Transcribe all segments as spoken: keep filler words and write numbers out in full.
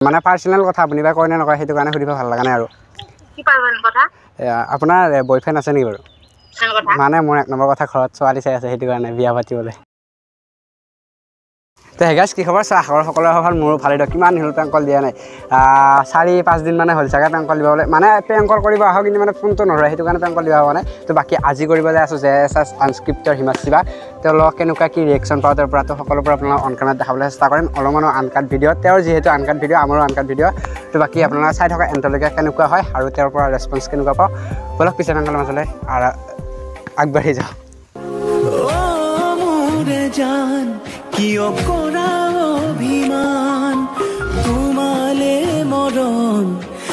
মানে পাৰ্সোনাল কথা আপুনি বা কয় নে নকয় সেইটো কাৰণে সুধিব ভাল লগা নাই আৰু কি পাৰ্সোনাল কথা আপোনাৰ বয়ফ্ৰেণ্ড আছে নেকি বাৰু মানে মোৰ এক নম্বৰ কথা ঘৰত ছোৱালী চাই আছে সেইটো কাৰণে বিয়া পাতিবলৈ তো হে গাইছ কি খবৰ চা আশৰ সকলোৰে ভাল মোৰো ভালেই দিয়ক কিমান হ'ল প্ৰেংক কল দিয়া নাই চাৰি পাঁচ দিন মানে হ'ল চাগে প্ৰেংক কল দিবলৈ মানে প্ৰেংক কল কৰিব আহক কিন্তু মানে ফোনটো নধৰে সেইটো কাৰণে প্ৰেংক কল দিব হোৱা নাই তো বাকী আজি কৰিবলৈ আছোঁ জে এছ এছ আনস্ক্ৰিপ্টৰ হিমাশ্ৰীবা তেওঁলোকক কেনেকুৱা কি ৰিয়েকশ্যন পাওঁ তেওঁৰ পৰাটো সকলোৰে পৰা আপোনালোকক অন কেমেৰাত দেখাবলৈ চেষ্টা কৰিম অলপমানো আনকাট ভিডিঅ' তেওঁৰ যিহেতু আনকাট ভিডিঅ' আমাৰো আনকাট ভিডিঅ' তো বাকী আপোনালোকে চাই থকা এণ্টলৈকে কেনেকুৱা হয় আৰু তেওঁৰ পৰা ৰেছপন্স কেনেকুৱা পাওঁ বলক পিছে প্ৰেংক কলৰ মাজলৈ আগবাঢ়ি যাওঁ জান কিয় কৰা অভিমান তোমালে মৰম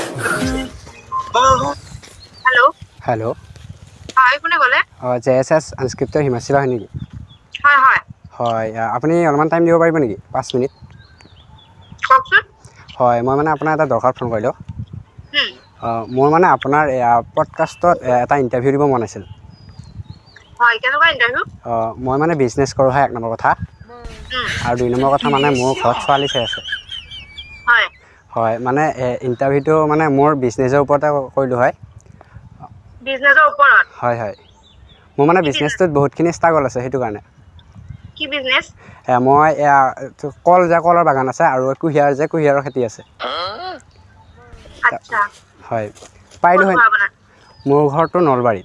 হেল্ল' হেল্ল' হয় কোনে ক'লে অঁ জে এছ এছ আনস্ক্ৰিপ্টৰ হিমাশ্ৰীবা হয় নেকি হয় হয় হয় আপুনি অলপমান টাইম দিব পাৰিব নেকি পাঁচ মিনিট কওকচোন হয় মই মানে আপোনাৰ এটা দৰকাৰ ফোন কৰিলোঁ মোৰ মানে আপোনাৰ পডকাষ্টত এটা ইণ্টাৰভিউ দিব মন আছিল হয় কেনেকুৱা ইণ্টাৰভিউ অঁ মই মানে বিজনেছ কৰোঁ হয় এক নম্বৰ কথা আৰু দুই নম্বৰ কথা মানে মোৰ ঘৰত ছোৱালী চাই আছে হয় হয় মানে ইণ্টাৰভিউটো মানে মোৰ বিজনেছৰ ওপৰতে কৰিলোঁ হয় বিজনেছৰ ওপৰত হয় হয় মোৰ মানে বিজনেছটোত বহুতখিনি ষ্ট্ৰাগল আছে সেইটো কাৰণে কি বিজনেছ মই কল যে কলৰ বাগান আছে আৰু কুঁহিয়াৰ যে কুঁহিয়াৰৰ খেতি আছে আচ্ছা হয় পাৰিলোঁ হয় মোৰ ঘৰটো নলবাৰীত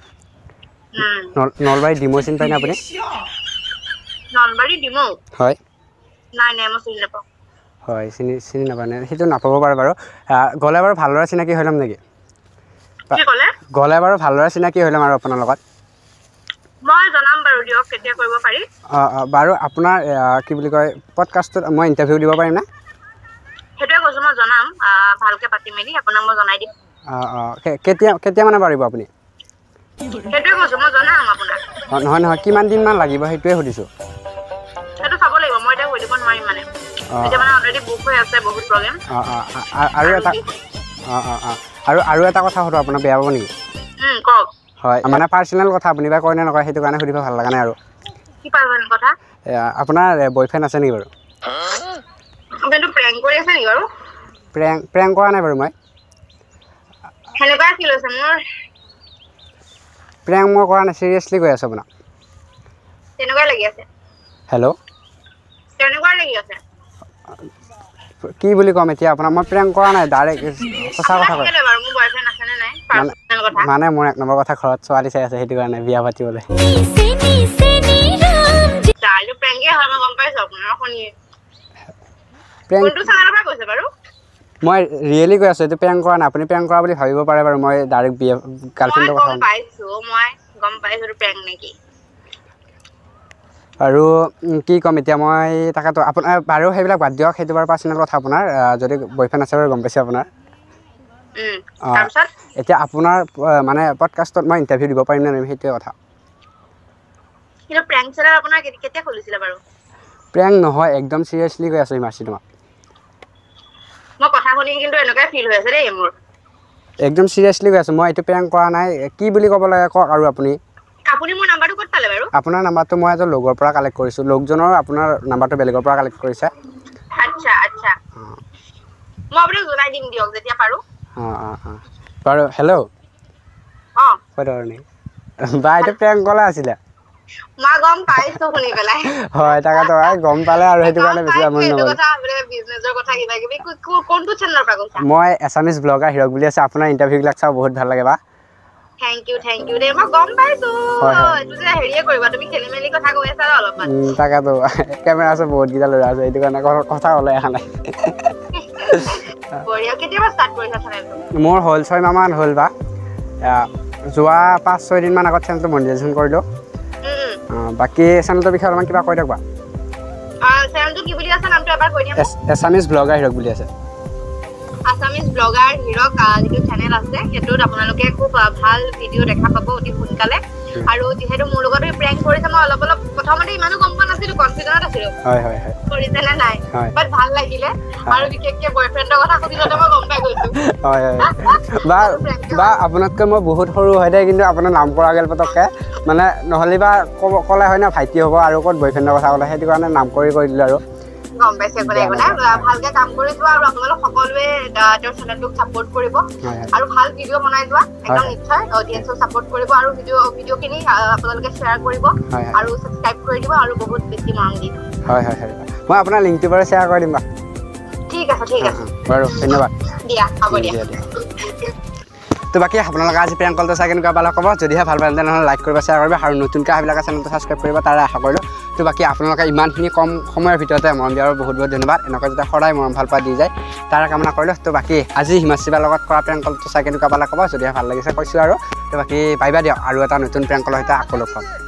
নলবাৰী ডিমৌ চিনি পায়নে আপুনি নলবাৰী ডিমৌ হয় নাই নাই মই চিনি নাপাওঁ হয় চিনি চিনি নাপায় সেইটো নাপাব পাৰে বাৰু গ'লে বাৰু ভালদৰে চিনাকি হৈ ল'ম নেকি গ'লে বাৰু ভালদৰে চিনাকি হৈ ল'ম আৰু আপোনাৰ লগত মই জনাম বাৰু দিয়ক কেতিয়া কৰিব পাৰি অঁ অঁ বাৰু আপোনাৰ কি বুলি কয় পডকাষ্টত মই ইণ্টাৰভিউ দিব পাৰিম নে সেইটোৱে কৈছোঁ মই জনাম ভালকৈ পাতি মেলি আপোনাক মই জনাই দিম অঁ অঁ কেতিয়া কেতিয়া মানে পাৰিব আপুনি সেইটোৱে কৈছোঁ মই জনাম আপোনাক অঁ নহয় নহয় কিমান দিনমান লাগিব সেইটোৱে সুধিছোঁ সেইটো চাব লাগিব মই এতিয়া কৈ দিব নোৱাৰিম মানে এতিয়া মানে অলৰেডি বুক হৈ আছে বহুত প্ৰগ্ৰেম অঁ অঁ আৰু এটা অঁ অঁ অঁ আৰু আৰু এটা কথা সুধো আপোনাক বেয়া পাব নেকি কওক হয় মানে পাৰ্চনেল কথা আপুনি বা কয় নে নকয় সেইটো কাৰণে সুধিব ভাল লগা নাই আৰু কি পাৰ্চনেল কথা আপোনাৰ বয়ফ্ৰেণ্ড আছে নেকি বাৰু আপুনিটো প্ৰেংক কৰি আছে নেকি বাৰু প্ৰেংক প্ৰেংক কৰা নাই বাৰু মই সেনেকুৱাই ফিল হৈছে মোৰ প্ৰেংক মই কৰা নাই চিৰিয়াছলি কৈ আছোঁ আপোনাক তেনেকুৱাই লাগি আছে হেল্ল' তেনেকুৱাই লাগি আছে কি বুলি ক'ম এতিয়া আপোনাক মই প্ৰেংক কৰা নাই ডাইৰেক্ট সঁচা কথা কৈ মানে মোৰ এক নম্বৰ কথা ঘৰত ছোৱালী চাই আছে সেইটো কাৰণে বিয়া পাতিবলৈ মই ৰিয়েলি কৈ আছোঁ এইটো প্ৰেংক কৰা নাই আপুনি প্ৰেংক কৰা বুলি ভাবিব পাৰে বাৰু মই ডাইৰেক্ট বিয়া গাৰ্লফ্ৰেণ্ডৰ কথা আৰু কি ক'ম এতিয়া মই তাকেতো আপোনাৰ বাৰু সেইবিলাক বাদ দিয়ক সেইটো বাৰু পাৰ্চনেল কথা আপোনাৰ যদি বয়ফ্ৰেণ্ড আছে বাৰু গম পাইছে আপোনাৰ অঁ এতিয়া আপোনাৰ মানে পডকাষ্টত মই ইণ্টাৰভিউ দিব পাৰিম নে নোৱাৰিম সেইটোৱে কথা প্ৰেংক নহয় একদম চিৰিয়াছলি কৈ আছোঁ হিমাশ্ৰী তোমাক একদম চিৰিয়াছলি কৈ আছোঁ মই এইটো প্ৰেংক কৰা নাই কি বুলি ক'ব লাগে কওক আৰু আপুনি আপোনাৰ নাম্বাৰটো মই এজন লগৰ পৰা কালেক্ট কৰিছোঁ লগজনৰ আপোনাৰ নাম্বাৰটো বেলেগৰ পৰা কালেক্ট কৰিছে অঁ অঁ অঁ বাৰু হেল্ল' বা এইটো প্ৰেংক কলে আছিলে হয় তাকেতো গম পালে আৰু সেইটো কাৰণে বেছি আমনি নকৰিলে মই এছামিজ ব্লগাৰ হিৰক বুলি আছে আপোনাৰ ইণ্টাৰভিউবিলাক চাওঁ বহুত ভাল লাগে বা Thank you, thank you. They are gone by so. This is a heavy work, but we can make a tag away. Takato, camera is a board. Get a little as I do. And I got a cotta. More wholesome, Mamma and Holba. Zoa passed so in man. I got sent to Monday corridor. Baki sent to be Harman Kiba Kodaga. Assamese blogger Hirak বুলি আছে Assamese blogger Hirak যিটো channel আছে হেতুত আপোনালোকে খুব ভাল video দেখা পাব অতি সোনকালে আৰু যেহেতু মোৰ লগত প্ৰেংক কৰিছে মই অলপ অলপ প্ৰথমতে ইমানো গম পোৱা নাছিলো কনফিউজনত আছিলো হয় হয় হয় কৰিছে না নাই বাট ভাল লাগিলে আৰু বিশেষকৈ বয়ফ্ৰেণ্ডৰ কথা সুধিলতে মই গম পাই গৈছো হয় হয় বা বা আপোনাতকৈ মই বহুত সৰু হয় দে কিন্তু আপোনাৰ নাম কৰা গেল পতককে মানে নহলে বা কলে হয় না ভাইটি হ'ব আৰু ক'ত বয়ফ্ৰেণ্ডৰ কথা ক'লে সেইটো কাৰণে নাম কৰি কৈ দিলো আৰু গম পাইছে কোনে কোনে ভালকে কাম কৰি যোৱা আৰু আপোনালোক সকলোৱে তেওঁৰ চেনেলটোক ছাপোৰ্ট কৰিব আৰু ভাল ভিডিঅ' বনাই যোৱা একদম নিশ্চয় অডিয়েন্সক ছাপোৰ্ট কৰিব আৰু ভিডিঅ' ভিডিঅ'খিনি আপোনালোকে শ্বেয়াৰ কৰিব আৰু ছাবস্ক্ৰাইব কৰি দিব আৰু বহুত বেছি মৰম দিব হয় হয় হয় মই আপোনাৰ লিংকটো বাৰু শ্বেয়াৰ কৰি দিম বাৰু ঠিক আছে ঠিক আছে বাৰু ধন্যবাদ দিয়া হ'ব দিয়া তো বাকী আপোনালোকে আজি প্ৰেংক কলটো চাই কেনেকুৱা পালে ক'ব যদিহে ভাল পালে তেনেহ'লে লাইক কৰিব শ্বেয়াৰ কৰিব আৰু নতুনকৈ আহিবিলাক চেনেলটো ছাবস্ক্ৰাইব কৰিব তাৰে আশা কৰিলোঁ তো বাকী আপোনালোকে ইমানখিনি কম সময়ৰ ভিতৰতে মৰম দিয়াৰ বহুত বহুত ধন্যবাদ এনেকৈ যাতে সদায় মৰম ভাল পোৱা দি যায় তাৰে কামনা কৰিলোঁ তো বাকী আজি হিমাশ্ৰীবাৰ লগত কৰা প্ৰেংক কলটো চাই কেনেকুৱা পালে ক'ব যদিহে ভাল লাগিছে কৈছোঁ আৰু তো বাকী পাইবা দিয়ক আৰু এটা নতুন প্ৰেংক কলৰ সৈতে আকৌ লগ পাম